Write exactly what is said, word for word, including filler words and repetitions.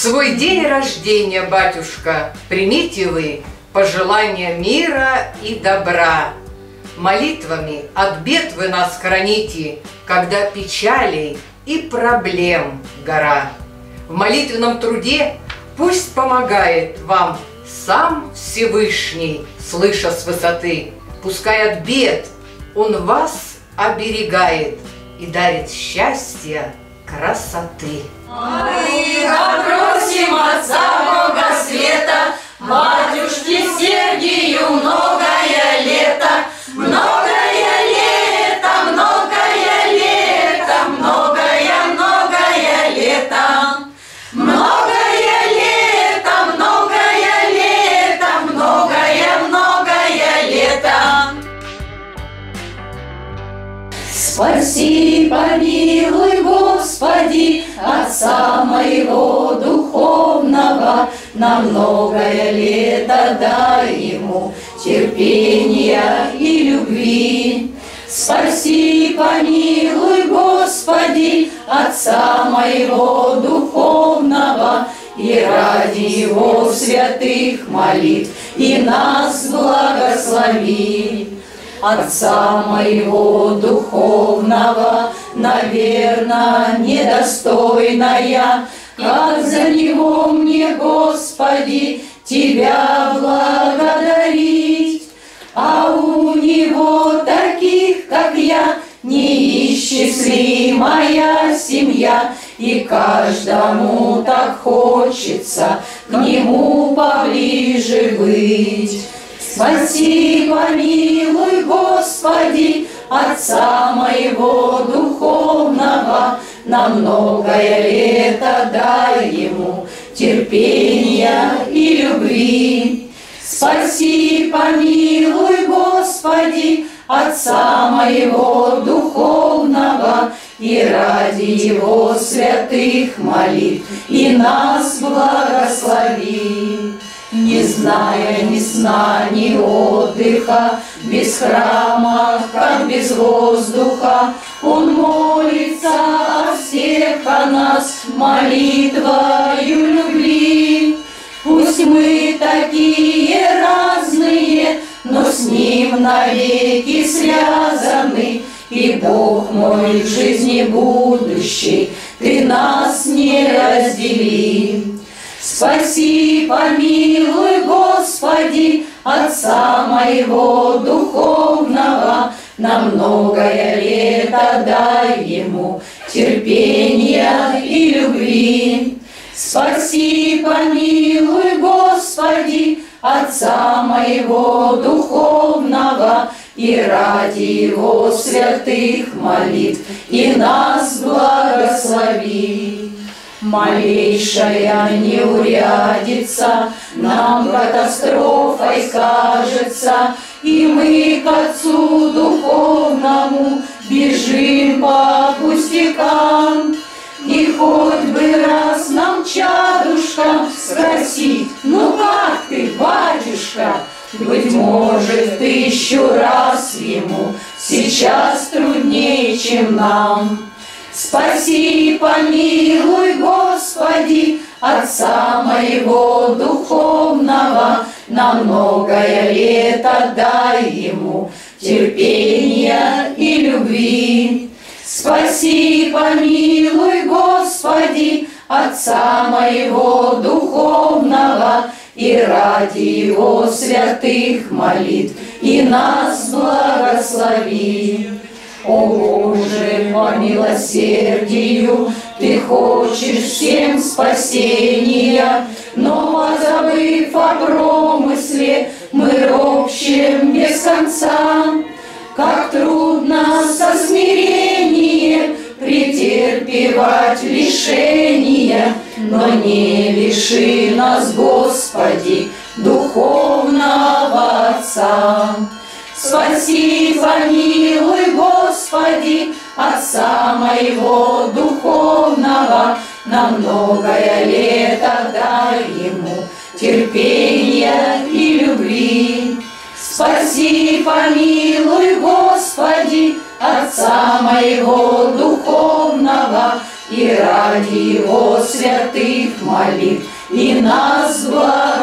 свой день рождения, батюшка, примите вы пожелания мира и добра. Молитвами от бед вы нас храните, когда печалей и проблем гора. В молитвенном труде пусть помогает вам сам Всевышний, слыша с высоты. Пускай от бед Он вас оберегает и дарит счастье, красоты. Мы попросим Отца Бога Света, батюшке Сергию многое лето, многое лето, многое лето, многое, многое лето, многое лето, многое лето, многое, многое лето. Спаси, помилуй, Господи, Отца моего духовного, на многое лето дай ему терпения и любви. Спаси, помилуй, Господи, Отца моего духовного, и ради его святых молитв и нас благослови. Отца моего духовного, наверно, недостойная, как за него мне, Господи, Тебя благодарить. А у него таких, как я, неисчислимая семья, и каждому так хочется к нему поближе быть. Спаси, помилуй, Господи, Отца моего духовного, на многое лето дай ему терпения и любви. Спаси, помилуй, Господи, Отца моего духовного, и ради его святых молитв и нас благослови. Не зная ни сна, ни отдыха, без храма, как без воздуха, он молится о всех о нас молитвою любви. Пусть мы такие разные, но с ним навеки связаны, и Бог мой в жизни будущей, ты нас не раздели. Спаси, помилуй, Господи, Отца моего духовного, на многое лето дай ему терпения и любви. Спаси, помилуй, Господи, Отца моего духовного, и ради его святых молитв и нас благослови. Малейшая неурядица нам катастрофой кажется, и мы к Отцу Духовному бежим по пустякам. И хоть бы раз нам, чадушка, спросить: ну как ты, батюшка? Быть может, тысячу раз ему сейчас труднее, чем нам. Спаси, помилуй, Господи, Отца моего духовного, на многое лето дай ему терпения и любви. Спаси, помилуй, Господи, Отца моего духовного, и ради его святых молитв и нас благослови. О Боже, по милосердию Ты хочешь всем спасения, но, забыв о промысле, мы ропщем без конца. Как трудно со смирением претерпевать лишения, но не лиши нас, Господи, духовного Отца. Спаси, помилуй, Господи, Отца моего духовного, на многое лето дай ему терпения и любви. Спаси, помилуй, Господи, Отца моего духовного, и ради Его святых молитв, и нас благослови.